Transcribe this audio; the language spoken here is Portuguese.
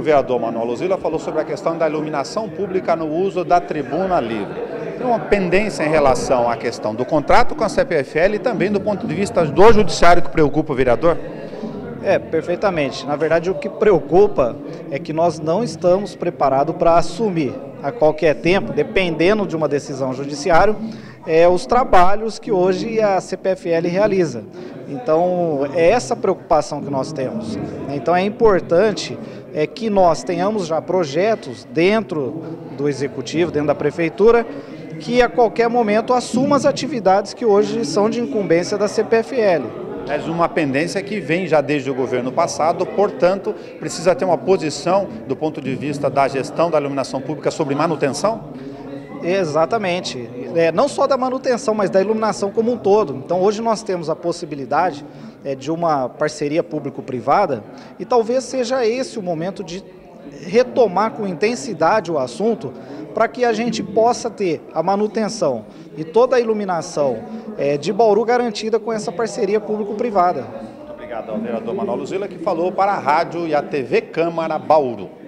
O vereador Manolo Zilla falou sobre a questão da iluminação pública no uso da tribuna livre. Tem uma pendência em relação à questão do contrato com a CPFL e também do ponto de vista do judiciário que preocupa o vereador? Perfeitamente. Na verdade, o que preocupa é que nós não estamos preparados para assumir a qualquer tempo, dependendo de uma decisão judiciária, os trabalhos que hoje a CPFL realiza. Então, é essa preocupação que nós temos. Então, é importante que nós tenhamos já projetos dentro do Executivo, dentro da Prefeitura, que a qualquer momento assuma as atividades que hoje são de incumbência da CPFL. Mas uma pendência que vem já desde o governo passado, portanto, precisa ter uma posição do ponto de vista da gestão da iluminação pública sobre manutenção? Exatamente. Não só da manutenção, mas da iluminação como um todo. Então, hoje nós temos a possibilidade de uma parceria público-privada e talvez seja esse o momento de retomar com intensidade o assunto para que a gente possa ter a manutenção e toda a iluminação de Bauru garantida com essa parceria público-privada. Muito obrigado ao vereador Manolo Zilla, que falou para a rádio e a TV Câmara Bauru.